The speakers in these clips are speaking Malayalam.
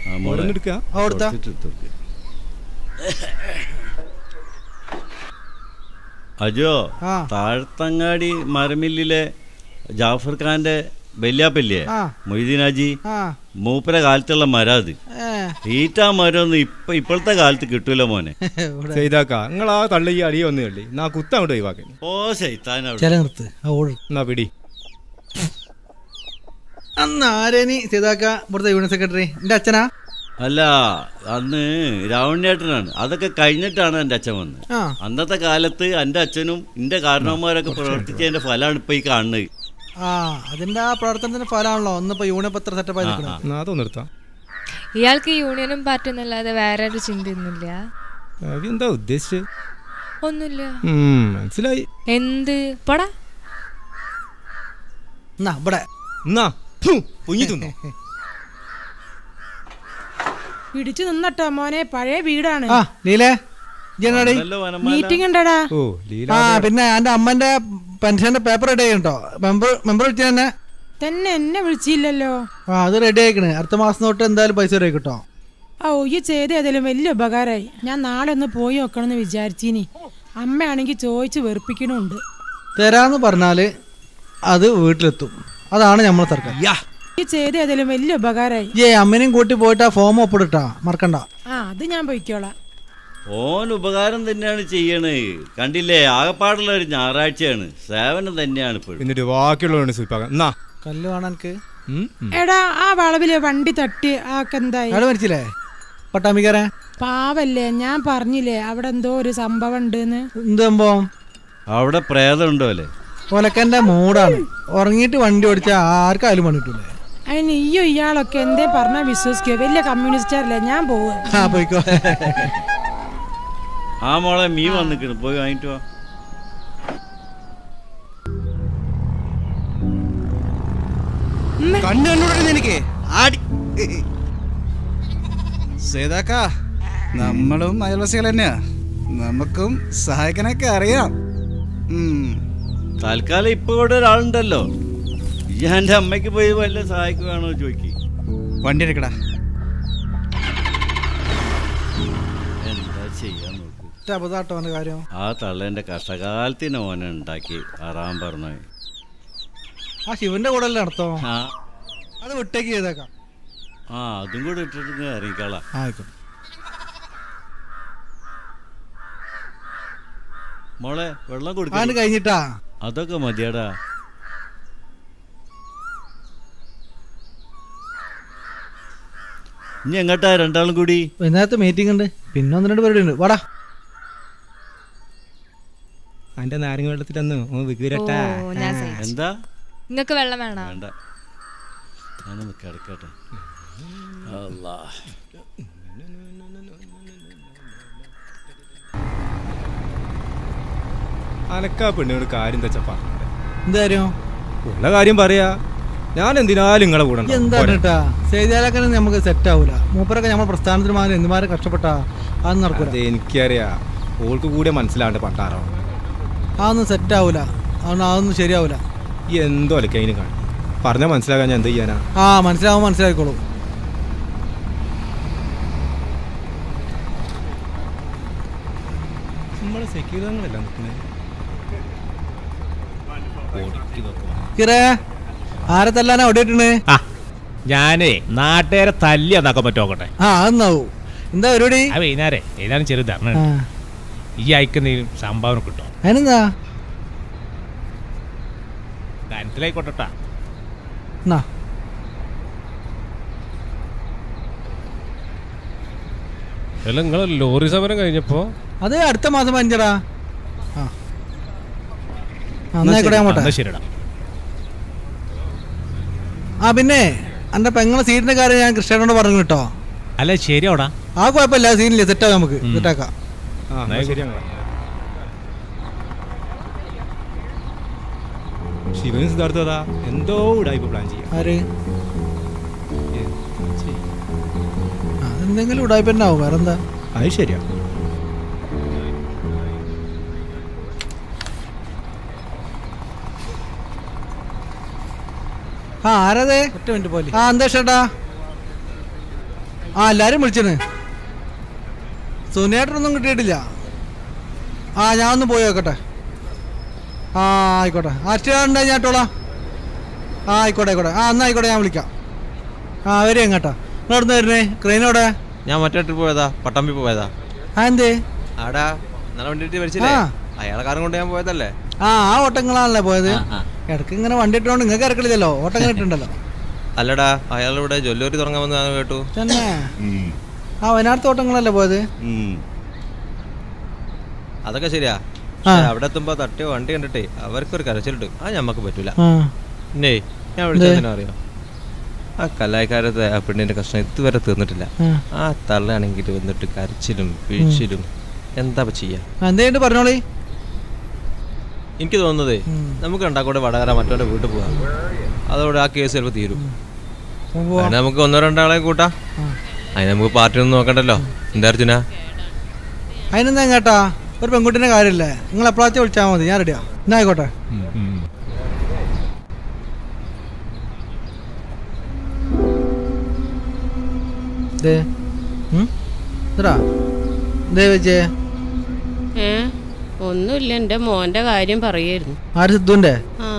അജോ, താഴ്ത്തങ്ങാടി മരമില്ലിലെ ജാഫർ ഖാന്റെ വല്യാപ്പല്ലേ മൊയ്തീനാജി, മൂപ്പര കാലത്തുള്ള മരം അത്. ഈറ്റാ മരം ഇപ്പോഴത്തെ കാലത്ത് കിട്ടൂല മോനെ. നിങ്ങൾ ആ തള്ളി അടിയ വന്നു കള്ളി കുത്ത അങ്ങോട്ട് ഒഴിവാക്കി. ഓ ശൈത്താനാ പിടി. അന്ന് ആരേനി സീതാക്ക ഇവിടുത്തെ യൂണിയൻ സെക്രട്ടറി എന്റെ അച്ഛനാ? അല്ല, അന്ന് രാവണേട്ടനാണ്. അതൊക്കെ കഴിഞ്ഞിട്ടാണ് എൻ്റെ അച്ഛൻ വന്നത്. അന്നത്തെ കാലത്ത് എൻ്റെ അച്ഛനും എൻ്റെ കാരണവന്മാരൊക്കെ പ്രവർത്തിച്ചതിന്റെ ഫലമാണ് ഇപ്പൊ ഈ കാണുന്നത്. അതിന്റെ ആ പ്രവർത്തനത്തിന്റെ ഫലമാണല്ലോ ഒന്നിപ്പോ യൂണിയൻ പത്ര സെറ്റപ്പ് ആയി. ഇയാൾക്ക് യൂണിയനും പാർട്ടി എന്നല്ലാതെ വേറെ ഒരു ചിന്തയൊന്നുമില്ല. എന്താ ഉദ്ദേശിച്ചത്? ഒന്നുമില്ല. മനസ്സിലായി. എന്ത് പടാ പിടിച്ചു നിന്നട്ടോ മോനെ, പഴയ വീടാണ്. മീറ്റിംഗ് ഉണ്ടടാ. പിന്നെ എന്റെ അമ്മന്റെ പെൻഷന്റെ പേപ്പർ റെഡി ആയിട്ടോ. മെമ്പർ വിളിച്ചു തന്നെ എന്നെ വിളിച്ചില്ലല്ലോ. അത് റെഡി ആയിക്കണ്. അടുത്ത മാസം തൊട്ട് എന്തായാലും പൈസ റെഡി കിട്ടോ. ഈ ചെയ്ത് ഏതായാലും വലിയ ഉപകാരമായി. ഞാൻ നാളെ ഒന്ന് പോയി നോക്കണമെന്ന് വിചാരിച്ചിനി. അമ്മയാണെങ്കിൽ ചോദിച്ച് വെറുപ്പിക്കണുണ്ട്. തരാന്ന് പറഞ്ഞാല് അത് വീട്ടിലെത്തും. അതാണ് നമ്മളെ സർക്കാർ. ഈ ചെയ്ത് ഏതായാലും വലിയ ഉപകാരമായി. അമ്മനെയും കൂട്ടി പോയിട്ട് ആ ഫോം ഒപ്പിട്ടാ മറക്കണ്ട. അത് ഞാൻ പോയിക്കോളാം. ഓൻ ഉപകാരം തന്നെയാണ് ചെയ്യണേ. കണ്ടില്ലേ, ആകപ്പാടുള്ള ഒരു ഞായറാഴ്ചയാണ്. സേവനം തന്നെയാണ് ഇപ്പോഴും. കല്ല് കാണാൻ എടാ, ആ വളവിലെ വണ്ടി തട്ടി ആക്കെന്തായി? മരിച്ചില്ലേ പട്ടാമ്പിക്കാരെ? പാവല്ലേ, ഞാൻ പറഞ്ഞില്ലേ അവിടെ എന്തോ ഒരു സംഭവം ഉണ്ടെന്ന്. എന്ത് സംഭവം? അവിടെ പ്രേതം ഉണ്ടോ അല്ലേ? ഒലക്കന്റെ മൂടാണ്. ഉറങ്ങിയിട്ട് വണ്ടി ഓടിച്ചാ ആർക്കായാലും പണി കിട്ടൂലേ. അതിന് ഇയാളൊക്കെ എന്തേ പറഞ്ഞാ വിശ്വസിക്കോ? വലിയ കമ്മ്യൂണിസ്റ്റാറല്ലേ. ഞാൻ പോവാ. പോയിക്കോ. ആ മോളെ, മീൻ വന്നിക്കണ്, പോയി വാങ്ങിട്ട് വാ. നമ്മളും അയൽവാസികൾ തന്നെയാ. നമുക്കും സഹായിക്കാനൊക്കെ അറിയാം. തൽക്കാലം ഇപ്പൊ ഇവിടെ ഒരാളുണ്ടല്ലോ. ഞാൻ എന്റെ അമ്മയ്ക്ക് പോയി വല്ല സഹായിക്കുകയാണോ ചോദിക്കി. വണ്ടി എടുക്കടാ. എന്താ ചെയ്യാൻ നോക്കൂ. ആ തള്ളേന്റെ കഷ്ടകാലത്തിന് ഓനെ ഉണ്ടാക്കി അറാൻ പറഞ്ഞു. ആ ശിവന്റെ കൂടെ അല്ലേ നടത്തോ? അത് വിട്ടേക്ക് ചെയ്തേക്കാം. അതും കൂടെ ഇട്ടിട്ട് ഇറങ്ങിക്കളാം. മോളെ, വെള്ളം കൊടുക്കാൻ കഴിഞ്ഞിട്ടാ? അതൊക്കെ മതിയാടാ. ഇനി എങ്ങട്ടാ രണ്ടാളും കൂടി? വൈകുന്നേരത്തെ മീറ്റിംഗ് ഉണ്ട്, പിന്നെ 1-2 പരിപാടി ഉണ്ട്. വാടാ. അന്റെ നാരങ്ങ വെള്ളത്തിലൊന്ന് എന്താ നിങ്ങക്ക് വെള്ളം വേണോ? വേണ്ട, ഞാനൊന്ന് കിടക്കട്ടെ. അനക്കാ പെണ്ണുകൊണ്ട് കാര്യം എന്താ പറഞ്ഞത്? എന്തായാലും ഉള്ള കാര്യം പറയാ. ഞാൻ എന്തിനാലും നിങ്ങളെ കൂടെ എന്താ ചെയ്താലൊക്കെ നമുക്ക് സെറ്റ് ആവൂല. മൂപ്പരൊക്കെ നമ്മൾ പ്രസ്ഥാനത്തിന് മാറി എന്തുമാരെ കഷ്ടപ്പെട്ടാ അതൊന്നും നടക്കൂല. എനിക്കറിയാ, ഓൾക്ക് കൂടെ മനസ്സിലാണ്ട് പട്ടാറോ. അതൊന്നും സെറ്റ് ആവൂല. അതൊന്നും ശരിയാവൂല. എന്തോ അലക്ക അതിന് കാണും. പറഞ്ഞാൽ മനസ്സിലാക്കാൻ ഞാൻ എന്ത് ചെയ്യാനാ? മനസ്സിലാവും, മനസ്സിലായിക്കോളും. നമ്മളെ സെക്യൂരിറ്റികളെല്ലാം നിൽക്കുന്നത്. ആരെ തല്ലാനാ ഓടിയിട്ടുണ്ട്? ഞാനേ നാട്ടുകാരെ തല്ലി അതാക്കാൻ പറ്റോക്കട്ടെ. എന്താ പരിപാടി? വൈകുന്നേരം ഏതാനും ചെറിയ ധർണ ഈ അയക്കുന്നതിലും സംഭാവന കിട്ടും. അതിനെന്താ? കാര്യത്തിലായിക്കോട്ടെട്ടാ. നിങ്ങൾ ലോറി സമരം കഴിഞ്ഞപ്പോ അത് അടുത്ത മാസം 5-ടാ. ശരിടാ. പിന്നെ എന്റെ പെങ്ങളെ സീറ്റിന്റെ കാര്യം ഞാൻ കൃഷ്ണനോട് പറഞ്ഞു കേട്ടോ. അല്ല ശരിയോടാ. കുഴപ്പമില്ല, സീനില്ലേ, സെറ്റാക്കാം, നമുക്ക് സെറ്റാക്കാം. ശിവനും സിദ്ധാർത്ഥ എന്തോ ഉടായിപ്പോ പ്ലാൻ ചെയ്യാം. അതെന്തെങ്കിലും ഉടായിപ്പ് തന്നെ ആവും, വേറെന്താ? അത് ശരിയാ. ആരതെ? 1 മിനിറ്റ് പോലെ. എന്താ ചേട്ടാ? ആ എല്ലാരും വിളിച്ചിരുന്നു. സുനേട്ടനൊന്നും കിട്ടിയിട്ടില്ല. ആ ഞാൻ ഒന്ന് പോയി നോക്കട്ടെ. ആ ആയിക്കോട്ടെ. അച്ഛനുണ്ടായി ഞാൻ ഇട്ടോളാം. ആ ആയിക്കോട്ടെ ആയിക്കോട്ടെ. ആ എന്നാ ആയിക്കോട്ടെ, ഞാൻ വിളിക്കാം. ആ വരും എങ്ങോട്ടാ നിങ്ങൾ എവിടുന്ന് വരുന്നേ? ട്രെയിനോടെ? ഞാൻ മറ്റേ ട്രിപ്പ് പോയതാ, പട്ടാമ്പി പോയതാ. ആ എന്തേ? ആടാ നല്ല വണ്ടി വരച്ചില്ലേ, അയാളെ കാറും കൊണ്ട് ഞാൻ പോയതല്ലേ. ആ ഓട്ടങ്ങളാണല്ലേ പോയത്. ഇടയ്ക്ക് ഇങ്ങനെ വണ്ടി ഇട്ടോണ്ട് നിങ്ങൾക്ക് ഇറക്കണില്ലല്ലോ, ഓട്ടം ഇട്ടുണ്ടല്ലോ. അല്ലടാ അയാളിവിടെ ജ്വല്ലറി തുടങ്ങാമെന്ന് ഞാൻ കേട്ടു. തന്നെ? ആ വയനാട് തോട്ടങ്ങളല്ലേ പോയത്? അതൊക്കെ ശരിയാ. അവിടെ എത്തുമ്പോ തട്ടിയോ വണ്ടി കണ്ടിട്ടേ അവർക്കൊരു കരച്ചിലിട്ട് അത് ഞമ്മക്ക് പറ്റൂല. പിന്നെ ഞാൻ വിളിച്ചതിനോ അറിയോ, ആ കലാകാരത്തെ ആ പെണ്ണിന്റെ കഷ്ണം ഇതുവരെ തീർന്നിട്ടില്ല. ആ തള്ളയാണെങ്കിൽ വന്നിട്ട് കരച്ചിലും വീഴ്ചയിലും എന്താ ചെയ്യാ. എന്താ പറഞ്ഞോളി. എനിക്ക് തോന്നുന്നതേ നമുക്ക് രണ്ടാക്കൂടെ വടകര മറ്റവന്റെ വീട്ടിൽ പോവാം. അതോടെ ആ കേസ് ചിലപ്പോൾ തീരും. നമുക്ക് 1-2 ആളെ കൂട്ടാം. അതിന് നമുക്ക് പാർട്ടി ഒന്നും നോക്കണ്ടല്ലോ. എന്താ അർജുന? അതിനെന്താ കേട്ടാ, ഒരു പെൺകുട്ടിന്റെ കാര്യമില്ലേ, നിങ്ങൾ എപ്പോഴാച്ചാ വിളിച്ചാൽ മതി, ഞാൻ റെഡിയാ. എന്നാ ആയിക്കോട്ടെ. ഒന്നുമില്ല, എന്റെ മോന്റെ കാര്യം പറയായിരുന്നു. ആര്? സിദ്ധുന്റെ?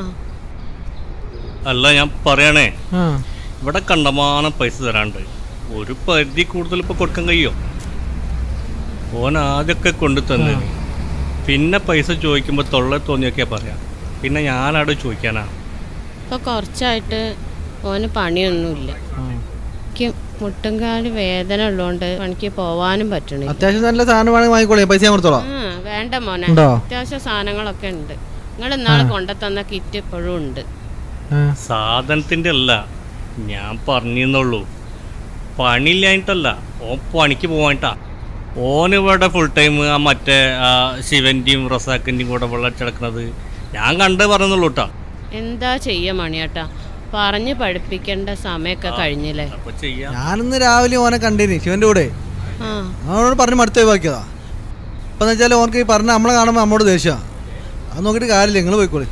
അല്ല ഞാൻ പറയണേ, ഇവിടെ കണ്ടമാനം പൈസ തരാണ്ട് ഒരു പരിധി കൂടുതൽ ഇപ്പൊ കൊടുക്കാൻ കഴിയോ? ഓൻ ആദ്യമൊക്കെ കൊണ്ടു തന്നെ, പിന്നെ പൈസ ചോദിക്കുമ്പോ തൊള്ള തോന്നിയൊക്കെ പറയാം. പിന്നെ ഞാനവിടെ ചോദിക്കാനാ. ഇപ്പൊ കുറച്ചായിട്ട് ഓന് പണിയൊന്നുമില്ല. എനിക്ക് മുട്ടുംകാല് വേദന ഉള്ളതുകൊണ്ട് പണിക്ക് പോവാനും പറ്റണില്ല. അത്യാവശ്യം നല്ല സാധനം വേണമെങ്കിൽ വാങ്ങിക്കോളേ, പൈസ ഞാൻ കൊടുത്തോളാം. വേണ്ട മോനെ, അത്യാവശ്യ സാധനങ്ങളൊക്കെ ഉണ്ട്. നിങ്ങൾ ഇന്നാളെ കൊണ്ടുതന്ന കിറ്റ് ഇപ്പോഴും ഉണ്ട്. സാധനത്തിന്റെ അല്ല ഞാൻ പറഞ്ഞിരുന്നുള്ളൂ, പണിയില്ലായിട്ടല്ല, ഓൻ പണിക്ക് പോവാനിട്ടാ. ഓനിവിടെ ഫുൾ ടൈം ആ മറ്റേ ശിവന്റെയും റസാക്കിന്റെയും കൂടെ വെള്ളച്ചടക്കുന്നത് ഞാൻ കണ്ടേ പറഞ്ഞുള്ളൂ കേട്ടാ. എന്താ ചെയ്യാ മണിയേട്ടാ, പറഞ്ഞു പഠിപ്പിക്കേണ്ട സമയമൊക്കെ കഴിഞ്ഞില്ലേ. ഞാനിന്ന് രാവിലെ ഓനെ കണ്ടിന് ശിവന്റെ കൂടെ. അവനോട് പറഞ്ഞ് മടുത്ത് ഒഴിവാക്കിയതാ. അപ്പെന്ന് വെച്ചാൽ ഓനക്ക് ഈ പറഞ്ഞ നമ്മളെ കാണുമ്പോൾ നമ്മോട് ദേഷ്യ. അത് നോക്കിയിട്ട് കാര്യമില്ല, നിങ്ങൾ പോയിക്കോളി.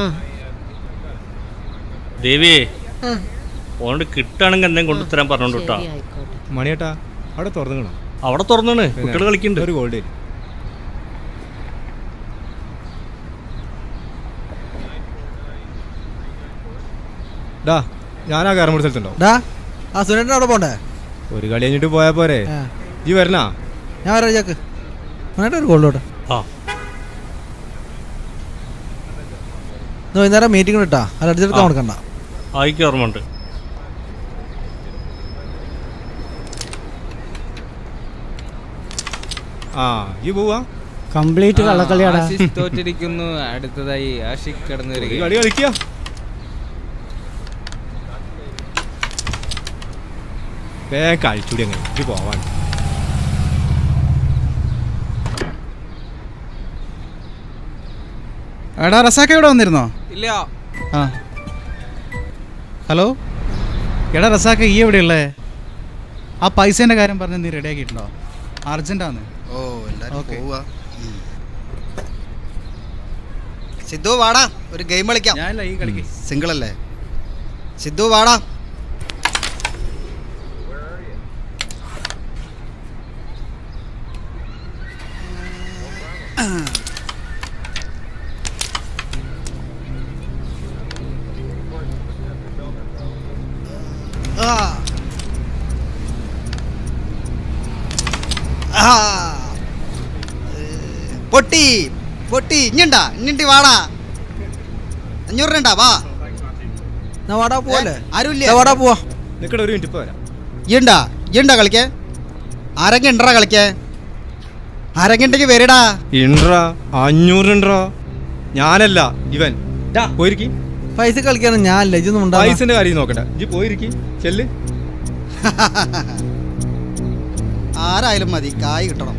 ദേവിയെ ഓനോട് കിട്ടുകയാണെങ്കിൽ എന്തെങ്കിലും കൊണ്ടുതരാൻ പറഞ്ഞോണ്ട് കേട്ടാ. മണിയേട്ടാ അവിടെ തുറന്നു, അവിടെ തുറന്നാണ് കുട്ടികൾ കളിക്കുന്നുണ്ട്. ഒരു ഗോൾഡ് ഡാ, ഞാനാ കാരമുടി സ്ഥലത്തുണ്ടോ? ആ സുനേട്ടൻ അവിടെ പോണ്ടേ? ഒരു കളി കഴിഞ്ഞിട്ട് പോയാ പോരെ? ഈ വരണാ? ഞാൻ വരാം. ചാക്ക് സുനേട്ടൻ ഒരു ഗോൾഡോട്ടെ. വൈകുന്നേരം മീറ്റിംഗ് ഇട്ടാ, അത് അടിച്ചെടുക്കാൻ കൊടുക്കണ്ട. ആയിക്ക് ഓർമ്മയുണ്ട്. ആ ഈ പോവാ കംപ്ലീറ്റ് കള്ളക്കളിയാടാ. തോറ്റിരിക്കുന്നു. അടുത്തതായി ആഷിഖ് കടന്നു വരിക. കളി കളിക്കുക. കഴിച്ചൂടി അങ്ങനെ ഇത് പോവാൻ. എടാ റസാക്ക ഇവിടെ വന്നിരുന്നോ? ഇല്ല. ആ ഹലോ, എടാ റസാക്ക ഈ എവിടെയുള്ളേ? ആ പൈസേൻ്റെ കാര്യം പറഞ്ഞ് നീ റെഡി ആക്കിയിട്ടുണ്ടോ? അർജന്റാന്ന്. ഓ ഓക്കെ. സിദ്ധു വാടാ, ഒരു ഗെയിം കളിക്കാം. ഞാനല്ല ഈ കളിക്ക്. സിംഗിൾ അല്ലേ? സിദ്ധു വാടാ. പൊട്ടി പൊട്ടി ഇഞ്ഞണ്ടാ, ഇഞ്ഞിട്ട് വാടാ. 500 രൂപ വാ. വാടാ പോവല്ലേ? ആരുമില്ല, വാടാ പോവാ. നിക്കടെ ഒരു മിനിറ്റ് ഇപ്പൊ വരാം. ഇണ്ടാ കളിക്കേ? ആരൊക്കെ ഉണ്ടറാ കളിക്കേ? ആരൊക്കെ ഉണ്ടെങ്കിൽ വരടാ. Intra 500 intra. ഞാനല്ല ഇവൻ. പോയിരിക്കി. പൈസ കളിക്കാനും ഞാനല്ല. ഇതൊന്നും പൈസന്റെ കാര്യം നോക്കണ്ട, ഇജ്ജ് പോയിരിക്കി. ചെല്ല്. ആരായാലും മതി, കായ് കിട്ടണം.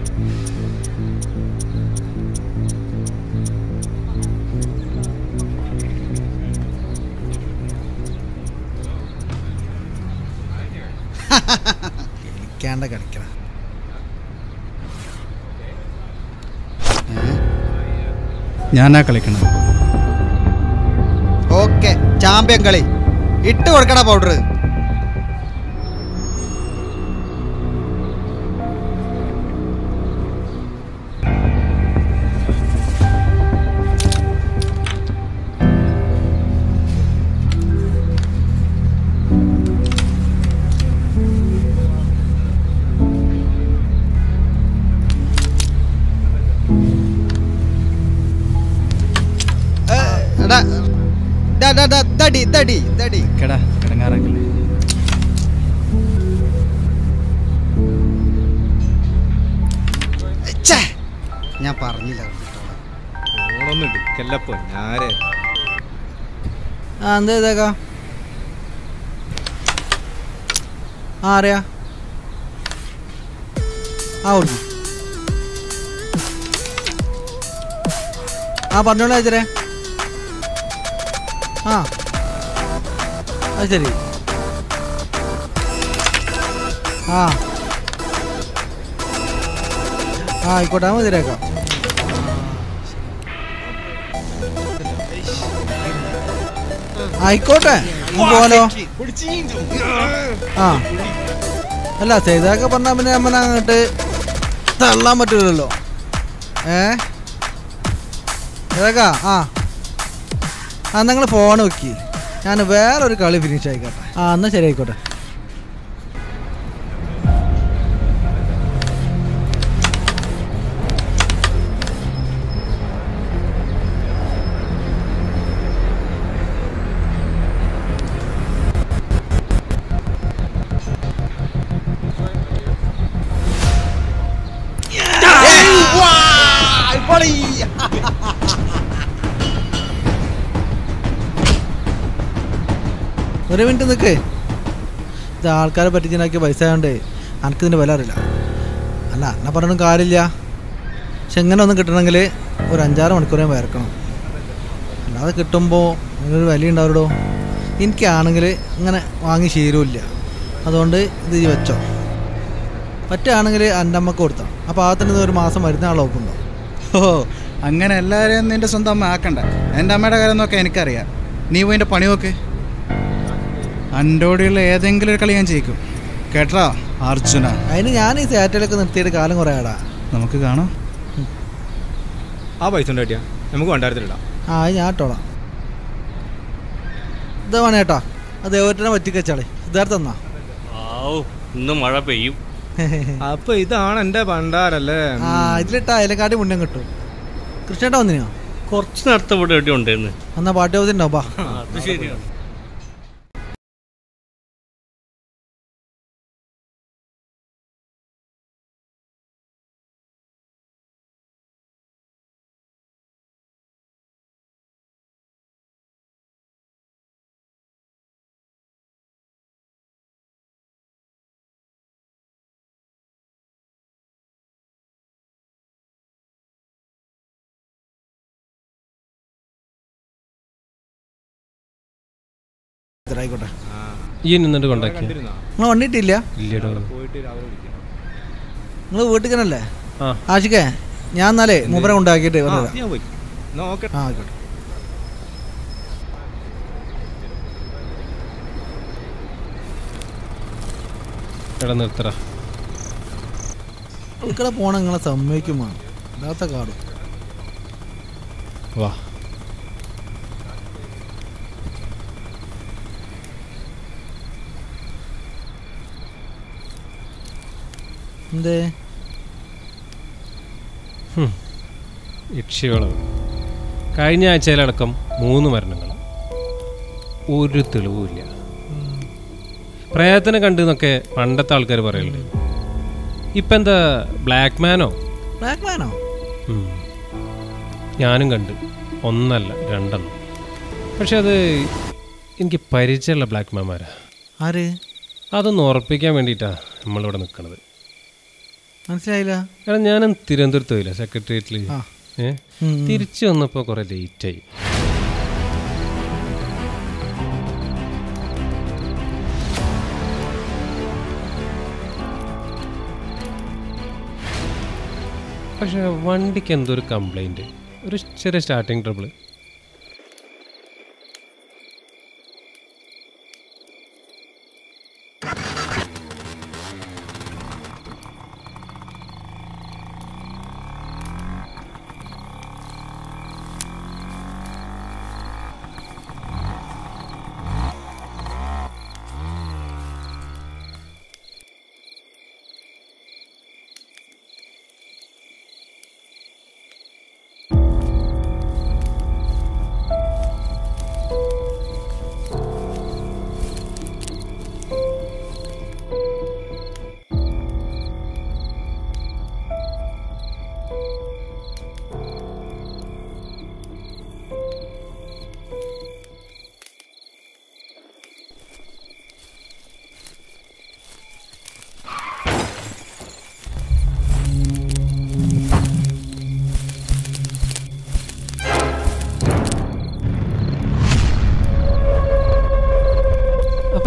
കളിക്കാണ്ട കളിക്കണം. ഞാനാ കളിക്കണം. ഓക്കെ, ചാമ്പ്യൻ കളി. ഇട്ട് കൊടുക്കടാ പൗഡർ. കിടങ്ങാറാക്കല്ലേ. ഞാൻ പറഞ്ഞില്ല. ഫോണൊന്നും എടുക്കല്ലപ്പോ ഞാരെ. എന്താ ഇതേക്കാ? അറിയാ കൊടുക്കും. പറഞ്ഞോളൂ അയച്ചരേ. അത് ശരി. ആയിക്കോട്ടെ, മതിരേക്കാം. ആയിക്കോട്ടെ, പോലോ. അല്ല ചെയ്തൊക്കെ പറഞ്ഞാൽ പിന്നെ നമ്മൾ അങ്ങോട്ട് തള്ളാൻ പറ്റൂലല്ലോ. ഏതാ? നിങ്ങൾ ഫോൺ വെക്കി, ഞാൻ വേറൊരു കളി ഫിനിഷ് ആയിക്കോട്ടെ. എന്നാൽ ശരി, ആയിക്കോട്ടെ. ഒരു മിനിറ്റ് നിൽക്ക്. ഇത് ആൾക്കാരെ പറ്റിച്ചുണ്ടാക്കിയ പൈസ ആയതുകൊണ്ട് എനിക്കിതിൻ്റെ വില അറിയില്ല. അല്ല എന്നെ പറഞ്ഞൊന്നും കാര്യമില്ല. പക്ഷെ എങ്ങനെ ഒന്നും കിട്ടണമെങ്കിൽ ഒരു 5-6 മണിക്കൂറേ വരക്കണം. അല്ലാതെ കിട്ടുമ്പോൾ അതിനൊരു വില ഉണ്ടാവുമല്ലോ. എനിക്കാണെങ്കിൽ ഇങ്ങനെ വാങ്ങി ശീലമില്ല. അതുകൊണ്ട് ഇത് വെച്ചോ. പറ്റുകയാണെങ്കിൽ എൻ്റെ അമ്മക്ക് കൊടുത്താൽ ആ പാകത്തിന് ഒരു മാസം വരുന്ന ആൾ നോക്കുന്നുണ്ടോ? അങ്ങനെ എല്ലാവരെയും നിൻ്റെ സ്വന്തം അമ്മ ആക്കണ്ട. എൻ്റെ അമ്മയുടെ കാര്യം നോക്കാൻ എനിക്കറിയാം. നീ പോയി എൻ്റെ പണി നോക്ക്. അൻ്റോടെയുള്ള ഏതെങ്കിലും ഒരു കളി ഞാൻ ജയിക്കും, കേട്ടാ അർജുന. അതിന് ഞാൻ ഈ സാറ്റലൊക്കെ നിർത്തിയിട്ട് കാലം കുറേ ആടാ. നമുക്ക് കാണാം. ആ പൈസ ഉണ്ടായിട്ടാ നമുക്ക് വേണ്ടായിരുന്നില്ല. ഞാൻ ഇട്ടോളാം. ഇതാ വേണേട്ടാ, അത് ദേവറ്റിനെ പറ്റിക്കച്ചാളെ. സിദ്ധാർത്ഥ എന്നാ ഇന്ന് മഴ പെയ്യും. അപ്പൊ ഇതാണ് എന്റെ പണ്ടാരല്ലേ. ഇതിലിട്ട അതിലെക്കാട്ടി മുന്നേ കിട്ടും. കൃഷ്ണേട്ടാ വന്നിനോ? കുറച്ച് നേരത്തെ ഇവിടെ എവിടെ ഉണ്ടായിരുന്നു. എന്നാ പാട്ട് ഹൗസ് ഉണ്ടാവും. അത് ശരിയാണ്. ആയിക്കോട്ടെ. ഈ നിന്നിട്ട് കൊണ്ടാക്കി നിങ്ങൾ വണ്ടിട്ടില്ല? നിങ്ങൾ വീട്ടിൽ തന്നെയല്ലേ? ആഷിക്കേ, ഞാൻ എന്നാലേ മൂപ്പരെ കൊണ്ടാക്കിയിട്ട് ആയിക്കോട്ടെ. നിർത്തറ ഇവിടെ പോണ നിങ്ങളെ സമ്മതിക്കുമോ? ഇല്ലാത്ത കാടും വാ. എന്തേ? യക്ഷികളവ് കഴിഞ്ഞ ആഴ്ചയിലടക്കം 3 മരണങ്ങൾ, ഒരു തെളിവുമില്ല. പ്രേതത്തിനെ കണ്ടെന്നൊക്കെ പണ്ടത്തെ ആൾക്കാർ പറയലുണ്ട്. ഇപ്പം എന്താ ബ്ലാക്ക് മാനോ? ഞാനും കണ്ട്, 1 അല്ല 2 എണ്ണം. പക്ഷെ അത് എനിക്ക് പരിചയമുള്ള ബ്ലാക്ക് മാൻമാരാ. അതൊന്ന് ഉറപ്പിക്കാൻ വേണ്ടിയിട്ടാണ് നമ്മളിവിടെ നിൽക്കുന്നത്. മനസ്സിലായില്ല? കാരണം ഞാനും തിരുവനന്തപുരത്ത് പോയില്ല, സെക്രട്ടേറിയറ്റിൽ. തിരിച്ചു വന്നപ്പോൾ കുറെ ലേറ്റായി. പക്ഷെ വണ്ടിക്ക് എന്തോ ഒരു കംപ്ലൈൻറ്റ്, ഒരു ചെറിയ സ്റ്റാർട്ടിങ് ട്രബിൾ.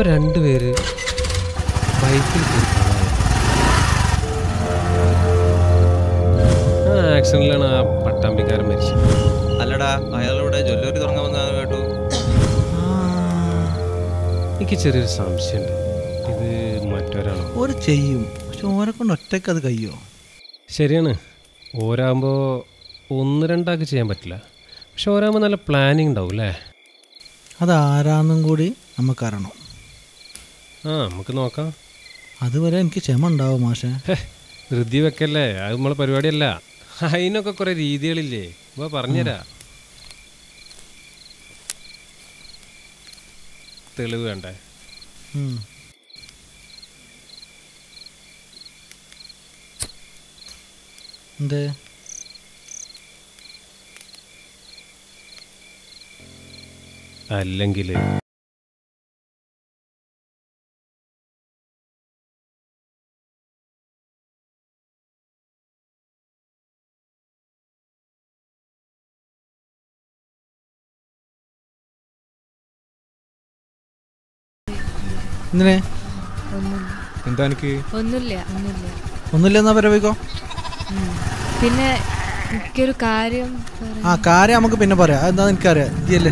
രണ്ടുപേര് ബൈക്കിൽ ആക്സിഡന്റിലാണ് ആ പട്ടാമ്പിക്കാരൻ മരിച്ചത്. അല്ലടാ, അയാളിവിടെ ജ്വല്ലറി തുടങ്ങാമെന്ന് കേട്ടു. എനിക്ക് ചെറിയൊരു സംശയമുണ്ട്, ഇത് മറ്റൊരാളോ? ഒരു ചെയ്യും, പക്ഷെ ഓരെ കൊണ്ട് ഒറ്റയ്ക്ക് അത് കഴിയോ? ശരിയാണ്, ഓരാകുമ്പോൾ 1-2 ചെയ്യാൻ പറ്റില്ല. പക്ഷെ ഓരാകുമ്പോൾ നല്ല പ്ലാനിങ് ഉണ്ടാവും അല്ലേ? അതാരാന്നും കൂടി നമുക്കറിയണം. നമുക്ക് നോക്കാം. അതുവരെ എനിക്ക് ക്ഷമ ഉണ്ടാവും മാഷെ. ധൃതി വെക്കല്ലേ, അത് നമ്മളെ പരിപാടിയല്ല. അതിനൊക്കെ കുറേ രീതികളില്ലേ, അപ്പോൾ പറഞ്ഞുതരാ. തെളിവ് വേണ്ടേ? എന്തേ? അല്ലെങ്കിൽ എന്തിനെ? എന്താ എനിക്ക് ഒന്നുമില്ലെന്നാ പരവിക്കോ. പിന്നെ എനിക്കൊരു കാര്യം. കാര്യം നമുക്ക് പിന്നെ പറയാം. എന്താ എനിക്കറിയാം. ഇല്ലേ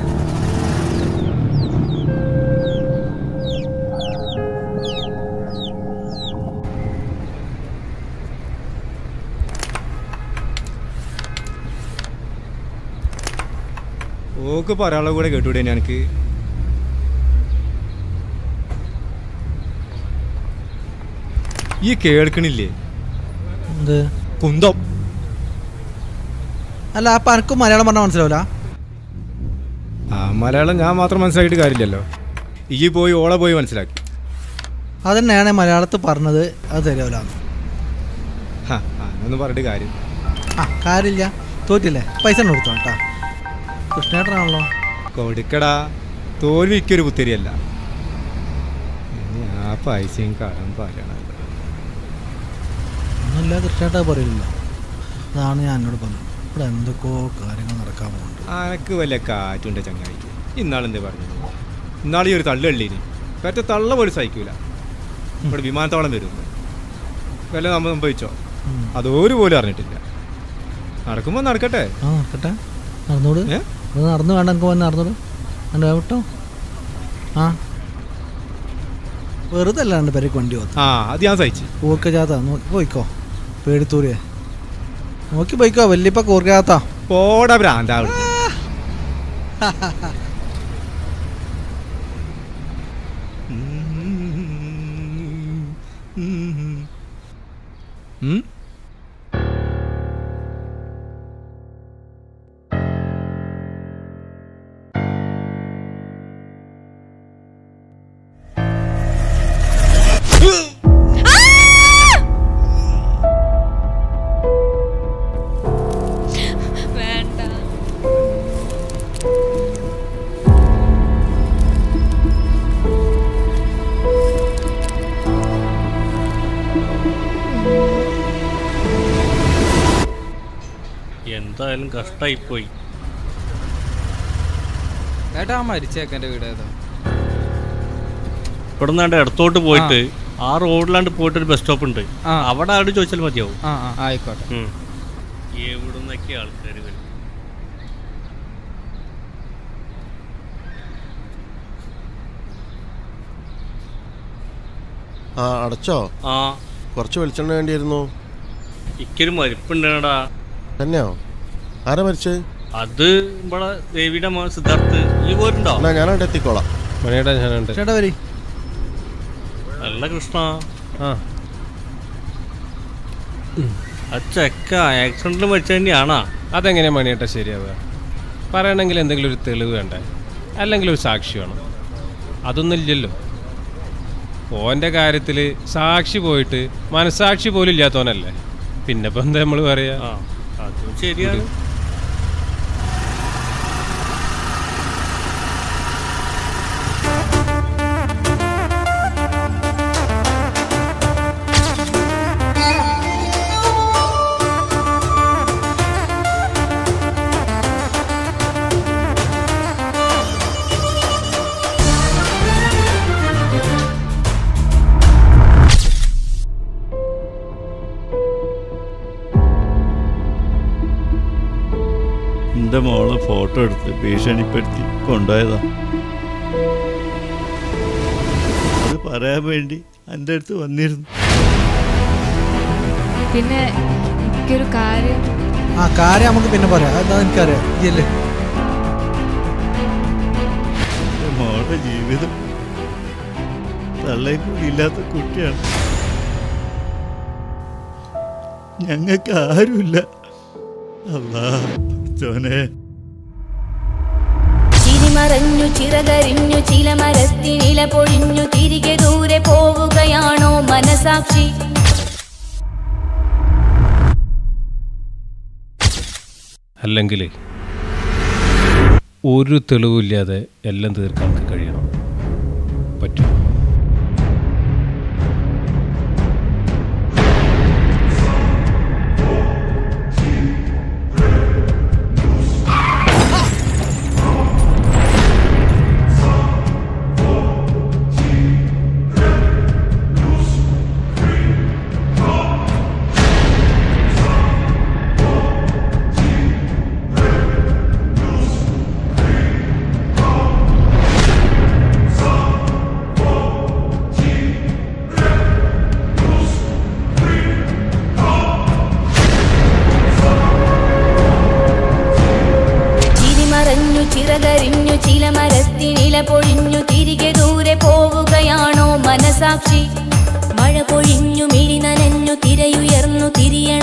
ഓക്ക് പറയാനുള്ള കൂടെ കേട്ടൂടെ എനിക്ക്? ഈ കേൾക്കണില്ലേ? എന്ത് കുന്തം? അല്ല, അപ്പൊ എനിക്കും മലയാളം പറഞ്ഞാൽ മനസ്സിലാവില്ല. മലയാളം ഞാൻ മാത്രം മനസ്സിലാക്കിയിട്ട് കാര്യമില്ലല്ലോ. ഈ പോയി ഓളെ പോയി മനസ്സിലാക്കി. അതന്നെയാണ് മലയാളത്തിൽ പറഞ്ഞത്. അത് തരാവില്ല. അതൊന്നും പറഞ്ഞിട്ട് കാര്യം. കാര്യമില്ല, തോറ്റില്ലേ? പൈസ കൊടുത്തോ കേട്ടാ. കൃഷ്ണേട്ടനാണല്ലോ. കൊടുക്കടാ, തോൽവിക്കൊരു പുത്തിരിയല്ല. ആ പൈസയും കടം പറയണല്ലോ. ഒന്നുമില്ല, കൃഷ്ണേട്ടാ പറയില്ല. അതാണ് ഞാൻ എന്നോട് പറഞ്ഞത്. ഇവിടെ എന്തൊക്കെയോ കാര്യങ്ങൾ നടക്കാൻ പോകുന്നുണ്ട്. അനക്ക് വല്ല കാറ്റുണ്ട് ചങ്ങായി. ഇന്നാളെന്തേ പറഞ്ഞത്? ഇന്നാളീ ഒരു തള്ളുകള്ളീന് പറ്റ തള്ള പോലും സഹിക്കൂല. ഇവിടെ വിമാനത്താവളം വരുന്നു. വല്ല നമ്മൾ സംഭവിച്ചോ? അതൊരു പോലും അറിഞ്ഞിട്ടില്ല. നടക്കുമ്പോൾ നടക്കട്ടെ. നടക്കട്ടെ, നടന്നോട്. നടന്നു വേണ്ട, എനിക്ക് വന്ന് നടന്നോട്. എൻ്റെ വിട്ടോ. വെറുതെ അല്ലാണ്ട് പേരേക്ക് വണ്ടി വന്നു. അത് ഞാൻ സഹിച്ചു. കൂർക്കജാത്ത നോക്കി പോയിക്കോ. പേടിത്തൂരിയെ നോക്കി പോയിക്കോ. വല്യപ്പ കൂർക്കജാത്ത പോടാ ഭ്രാന്താവ്. എന്തായാലും കഷ്ടായിപ്പോയി. ഏട്ടാ, മരിച്ചേക്കൻ്റെ വീട് ഏതാ? ഇവിടെ നിന്നാണ്ട് ഇടത്തോട്ട് പോയിട്ട് ആ റോഡിലാണ്ട് പോയിട്ട് ഒരു ബസ് സ്റ്റോപ്പ് ഉണ്ട്. അവിടെ ആട് ചോദിച്ചാൽ മതിയാവും. ആയിക്കോട്ടെ. എവിടുന്നൊക്കെ ആൾക്കാർ വരും. അടച്ചോ? കുറച്ച് വെളിച്ചെണ്ണ വേണ്ടിയിരുന്നു. ഇക്കൊരു മരിപ്പുണ്ടാ. തന്നെയോ? ആരാ മരിച്ചത്? അത് ഇവിടെ ദേവിയുടെ മോൻ സിദ്ധാർത്ഥ്. ഈ പോരുണ്ടോ? ഞാനവിടെ എത്തിക്കോളാം. നല്ല കൃഷ്ണ. ആ ചെക്ക ആക്സിഡന്റിൽ മരിച്ച തന്നെയാണോ? അതെങ്ങനെയാ മണിയേട്ടാ ശരിയാവുക? പറയണമെങ്കിൽ എന്തെങ്കിലും ഒരു തെളിവ് വേണ്ടേ? അല്ലെങ്കിൽ ഒരു സാക്ഷി വേണം. അതൊന്നും ഇല്ലല്ലോ. ഓൻ്റെ കാര്യത്തിൽ സാക്ഷി പോയിട്ട് മനസാക്ഷി പോലും ഇല്ലാത്തവനല്ലേ. പിന്നെ ഇപ്പം എന്താ നമ്മൾ പറയാ? അതും ശരിയാണ്. എൻ്റെ മോളെ ഫോട്ടോ എടുത്ത് ഭീഷണിപ്പെടുത്തി കൊണ്ടുപോയതാ. അത് പറയാൻ വേണ്ടി എൻ്റെ അടുത്ത് വന്നിരുന്നു. പിന്നെ എനിക്കൊരു കാര്യം. കാര്യം നമുക്ക് പിന്നെ പറയാം. അതാ എനിക്കറിയാം. ഇല്ലേ മോളുടെ ജീവിതം തള്ളയും കൂടി ഇല്ലാത്ത കുട്ടിയാണ്. ഞങ്ങൾക്ക് ആരുമില്ല. അല്ലാ ചോനെ. ചിരിമറഞ്ഞു ചിറകരിഞ്ഞു ചില മരത്തിനില പൊഴിഞ്ഞു തിരികെ ദൂരെ പോവുകയാണോ മനസാക്ഷി? അല്ലെങ്കിൽ ഒരു തെളിവില്ലാതെ എല്ലാം തീർക്കാൻ കഴിയണം. പറ്റും. ചിറകരിഞ്ഞു ചില മരത്തിനില പൊഴിഞ്ഞു തിരികെ ദൂരെ പോവുകയാണോ മനസാക്ഷി? മഴ പൊഴിഞ്ഞു മിഴി നനഞ്ഞു തിരയുയർന്നു തിരിയണം